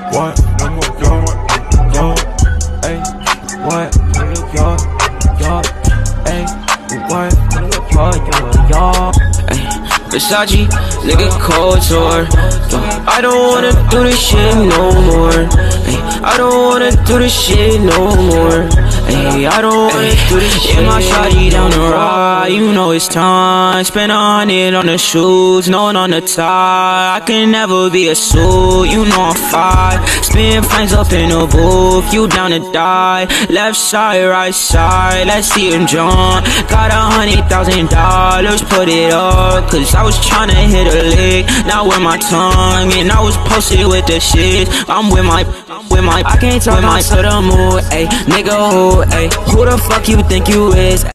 What? No more yard, ayy. What? Yard, ayy. What? Yard. Versace, nigga couture. I don't wanna do this shit no more. I don't wanna do this shit no more. I don't wanna do this shit. Yeah, my shawty down the ride, you know it's time. Spend 100 on the shoes, knowing on the tie. I can never be a suit, you know I'm fine. Spin flames up in the booth, you down to die. Left side, right side, let's see him jump. Got $100,000, put it up, cause I was tryna hit a lick, not with my tongue, and I was posted with the shit. I'm with my, I can't talk my to the mood, ayy. Nigga, who the fuck you think you is?